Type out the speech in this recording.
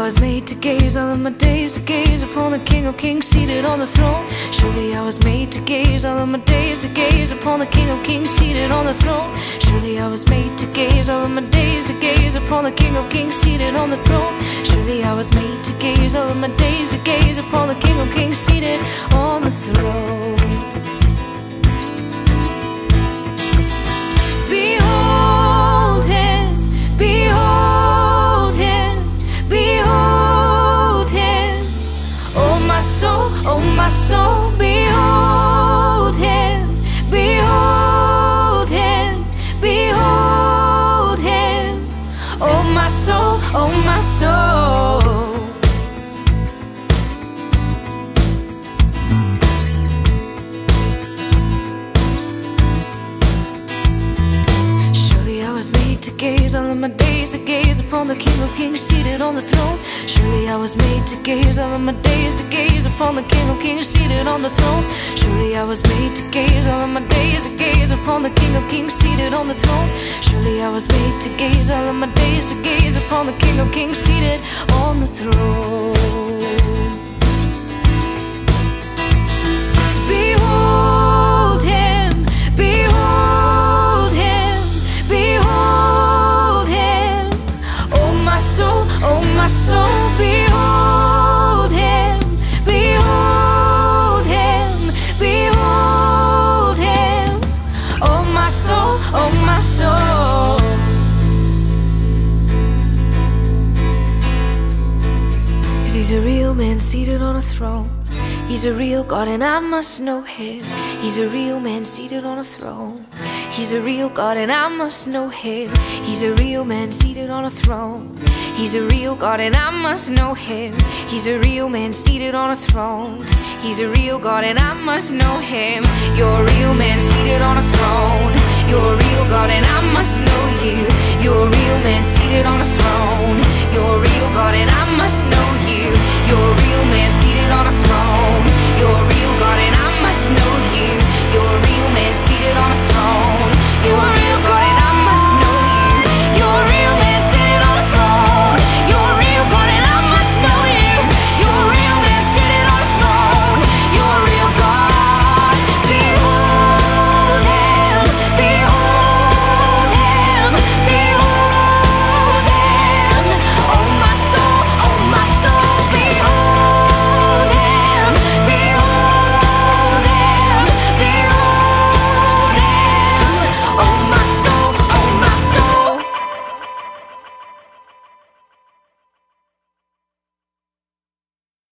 was made to gaze all of my days, to gaze upon the King of Kings seated on the throne. Surely I was made to gaze all of my days, to gaze upon the King of Kings seated on the throne. Surely I was made to gaze all of my days, to gaze upon the King of Kings seated on the throne. Surely I was made to gaze all of my days, to gaze upon the King of Kings seated on the throne. Behold him, behold him, behold him. Oh my soul, behold him, behold him, behold him. Oh my soul, oh my soul. To gaze all of my days, to gaze upon the King of Kings seated on the throne. Surely I was made to gaze all of my days, to gaze upon the King of Kings seated on the throne. Surely I was made to gaze all of my days, to gaze upon the King of Kings seated on the throne. Surely I was made to gaze all of my days, to gaze upon the King of Kings seated on the throne. Behold him, behold him, behold him. Oh my soul, behold him, behold him, behold him. Oh my soul, oh my soul. 'Cause he's a real man seated on a throne. He's a real God and I must know him. He's a real man seated on a throne. He's a real God and I must know him. He's a real man seated on a throne. He's a real God and I must know him. He's a real man seated on a throne. He's a real God and I must know him. You're a real man seated on a throne. You're a real God and I must know you. You're a real man seated on a